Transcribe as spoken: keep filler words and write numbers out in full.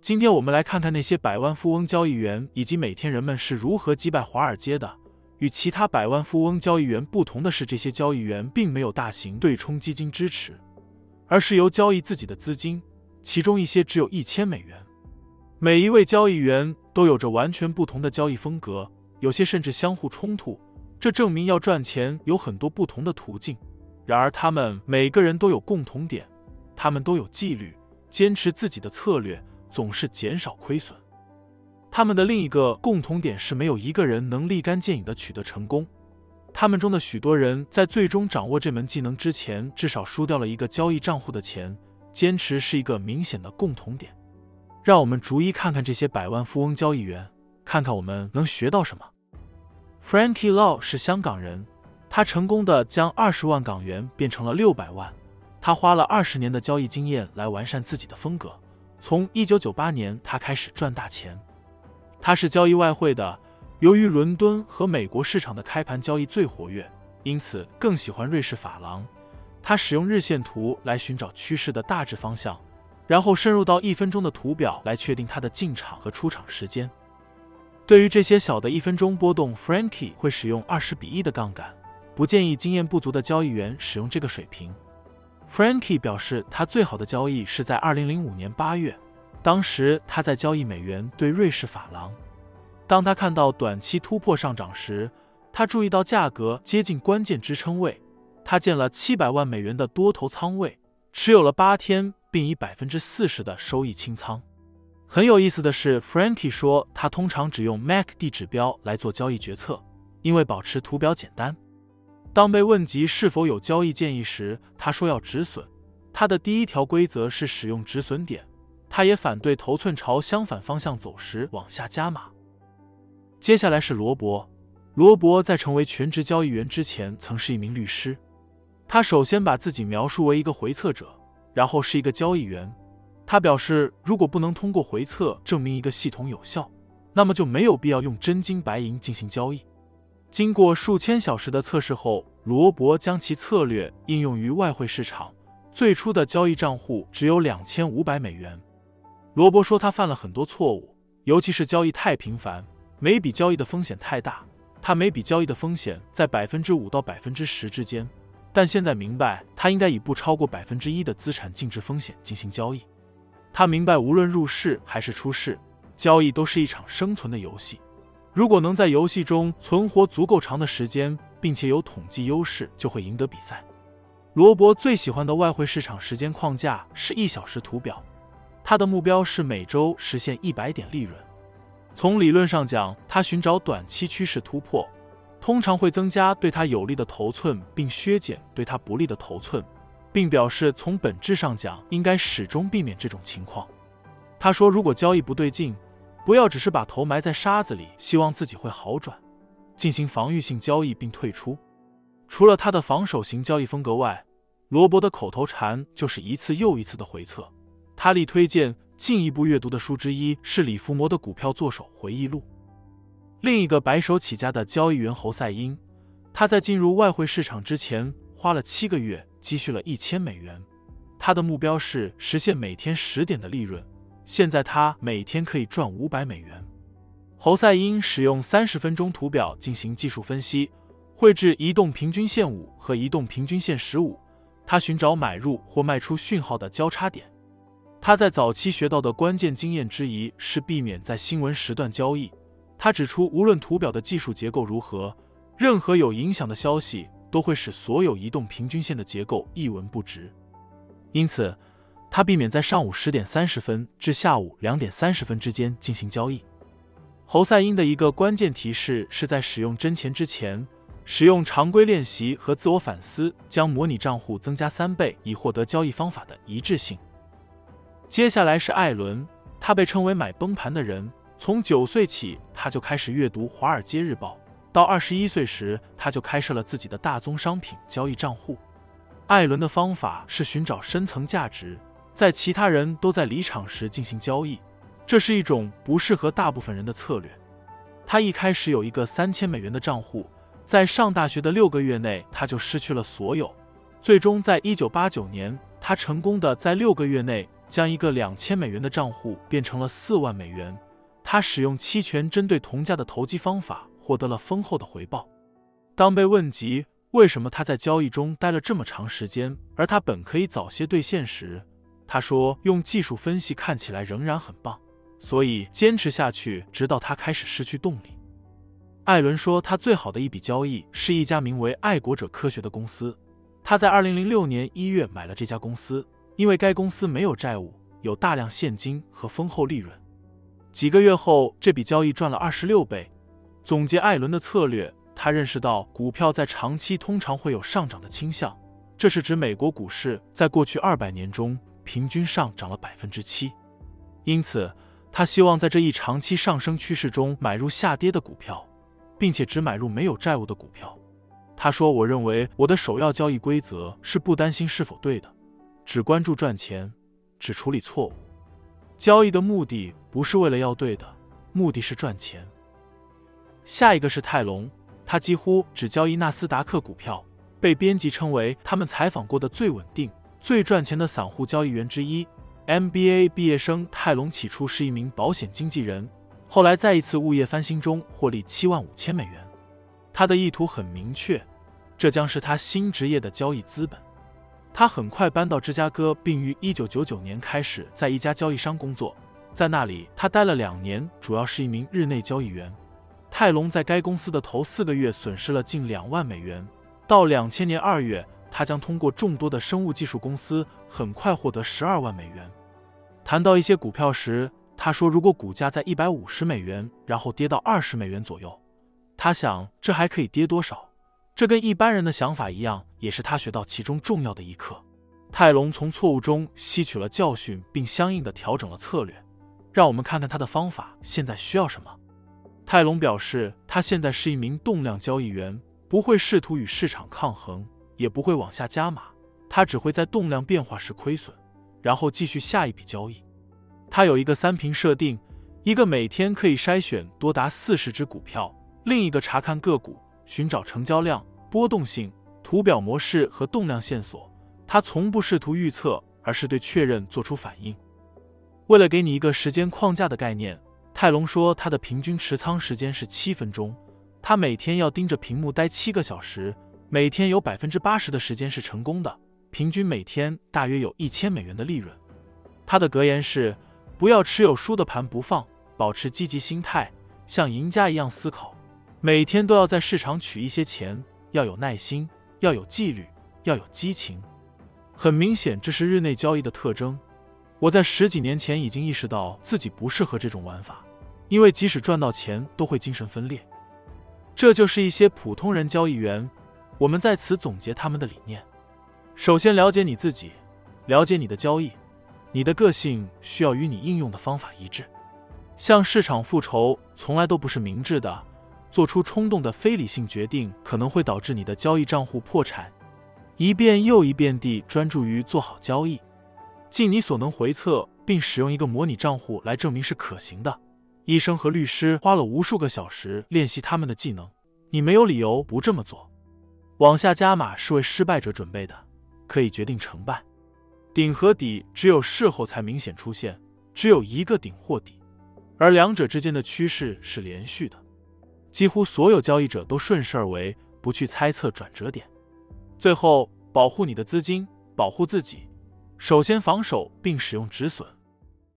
今天我们来看看那些百万富翁交易员以及每天人们是如何击败华尔街的。与其他百万富翁交易员不同的是，这些交易员并没有大型对冲基金支持，而是由交易自己的资金，其中一些只有一千美元。每一位交易员都有着完全不同的交易风格，有些甚至相互冲突，这证明要赚钱有很多不同的途径。然而他们每个人都有共同点，他们都有纪律，坚持自己的策略，总是减少亏损。他们的另一个共同点是没有一个人能立竿见影地取得成功。他们中的许多人在最终掌握这门技能之前，至少输掉了一个交易账户的钱。坚持是一个明显的共同点。让我们逐一看看这些百万富翁交易员，看看我们能学到什么。Frankie Lau 是香港人，他成功地将二十万港元变成了六百万。他花了二十年的交易经验来完善自己的风格。从一九九八年，他开始赚大钱。他是交易外汇的，由于伦敦和美国市场的开盘交易最活跃，因此更喜欢瑞士法郎。他使用日线图来寻找趋势的大致方向，然后深入到一分钟的图表来确定他的进场和出场时间。对于这些小的一分钟波动 ，Frankie 会使用二十比一的杠杆，不建议经验不足的交易员使用这个水平。Frankie 表示，他最好的交易是在二零零五年八月，当时他在交易美元对瑞士法郎。当他看到短期突破上涨时，他注意到价格接近关键支撑位，他建了七百万美元的多头仓位，持有了八天，并以 百分之四十 的收益清仓。很有意思的是 ，Frankie 说他通常只用 M A C D 指标来做交易决策，因为保持图表简单。当被问及是否有交易建议时，他说要止损。他的第一条规则是使用止损点，他也反对头寸朝相反方向走时往下加码。接下来是罗伯。罗伯在成为全职交易员之前曾是一名律师。他首先把自己描述为一个回测者，然后是一个交易员。他表示，如果不能通过回测证明一个系统有效，那么就没有必要用真金白银进行交易。经过数千小时的测试后，罗伯将其策略应用于外汇市场。最初的交易账户只有两千五百美元。罗伯说他犯了很多错误，尤其是交易太频繁，每笔交易的风险太大。他每笔交易的风险在 百分之五 到 百分之十 之间，但现在明白他应该以不超过 百分之一 的资产净值风险进行交易。他明白无论入市还是出市，交易都是一场生存的游戏。如果能在游戏中存活足够长的时间，并且有统计优势，就会赢得比赛。罗伯最喜欢的外汇市场时间框架是一小时图表，他的目标是每周实现一百点利润。从理论上讲，他寻找短期趋势突破，通常会增加对他有利的头寸，并削减对他不利的头寸，并表示从本质上讲，应该始终避免这种情况。他说，如果交易不对劲，不要只是把头埋在沙子里，希望自己会好转，进行防御性交易并退出。除了他的防守型交易风格外，罗伯的口头禅就是一次又一次的回测。他力推荐进一步阅读的书之一是李福摩的股票作手回忆录。另一个白手起家的交易员侯赛因，他在进入外汇市场之前花了七个月积蓄了一千美元，他的目标是实现每天十点的利润，现在他每天可以赚五百美元。侯赛因使用三十分钟图表进行技术分析，绘制移动平均线五和移动平均线十五，他寻找买入或卖出讯号的交叉点。他在早期学到的关键经验之一是避免在新闻时段交易。他指出，无论图表的技术结构如何，任何有影响的消息都会使所有移动平均线的结构一文不值。因此，他避免在上午十点三十分至下午两点三十分之间进行交易。侯赛因的一个关键提示是在使用真钱之前，使用常规练习和自我反思，将模拟账户增加三倍，以获得交易方法的一致性。接下来是艾伦，他被称为买崩盘的人。从九岁起，他就开始阅读《华尔街日报》，到二十一岁时，他就开设了自己的大宗商品交易账户。艾伦的方法是寻找深层价值，在其他人都在离场时进行交易，这是一种不适合大部分人的策略。他一开始有一个三千美元的账户，在上大学的六个月内，他就失去了所有。最终在一九八九年，他成功的在六个月内将一个两千美元的账户变成了四万美元。他使用期权针对同价的投机方法，获得了丰厚的回报。当被问及为什么他在交易中待了这么长时间，而他本可以早些兑现时，他说用技术分析看起来仍然很棒，所以坚持下去，直到他开始失去动力。艾伦说他最好的一笔交易是一家名为爱国者科学的公司。他在二零零六年一月买了这家公司，因为该公司没有债务，有大量现金和丰厚利润。几个月后，这笔交易赚了二十六倍。总结艾伦的策略，他认识到股票在长期通常会有上涨的倾向，这是指美国股市在过去二百年中平均上涨了 百分之七。 因此他希望在这一长期上升趋势中买入下跌的股票，并且只买入没有债务的股票。他说，我认为我的首要交易规则是不担心是否对的，只关注赚钱，只处理错误。交易的目的不是为了要对的，目的是赚钱。下一个是泰隆，他几乎只交易纳斯达克股票，被编辑称为他们采访过的最稳定、最赚钱的散户交易员之一。M B A 毕业生泰隆起初是一名保险经纪人，后来在一次物业翻新中获利七万五千美元。他的意图很明确，这将是他新职业的交易资本。他很快搬到芝加哥，并于一九九九年开始在一家交易商工作。在那里，他待了两年，主要是一名日内交易员。泰隆在该公司的头四个月损失了近两万美元。到两千年二月，他将通过众多的生物技术公司很快获得十二万美元。谈到一些股票时，他说如果股价在一百五十美元，然后跌到二十美元左右，他想这还可以跌多少。这跟一般人的想法一样，也是他学到其中重要的一课。泰隆从错误中吸取了教训，并相应的调整了策略。让我们看看他的方法现在需要什么。泰隆表示，他现在是一名动量交易员，不会试图与市场抗衡，也不会往下加码，他只会在动量变化时亏损，然后继续下一笔交易。他有一个三屏设定，一个每天可以筛选多达四十只股票，另一个查看个股，寻找成交量、波动性、图表模式和动量线索。他从不试图预测，而是对确认做出反应。为了给你一个时间框架的概念，泰隆说他的平均持仓时间是七分钟，他每天要盯着屏幕待七个小时，每天有 百分之八十 的时间是成功的，平均每天大约有一千美元的利润。他的格言是，不要持有输的盘不放，保持积极心态，像赢家一样思考，每天都要在市场取一些钱，要有耐心，要有纪律，要有激情。很明显，这是日内交易的特征。我在十几年前已经意识到自己不适合这种玩法，因为即使赚到钱都会精神分裂。这就是一些普通人交易员，我们在此总结他们的理念。首先，了解你自己，了解你的交易，你的个性需要与你应用的方法一致。向市场复仇从来都不是明智的，做出冲动的非理性决定可能会导致你的交易账户破产。一遍又一遍地专注于做好交易，尽你所能回测，并使用一个模拟账户来证明是可行的。医生和律师花了无数个小时练习他们的技能，你没有理由不这么做。往下加码是为失败者准备的，可以决定成败。顶和底只有事后才明显出现，只有一个顶或底，而两者之间的趋势是连续的。几乎所有交易者都顺势而为，不去猜测转折点。最后，保护你的资金，保护自己。首先防守并使用止损。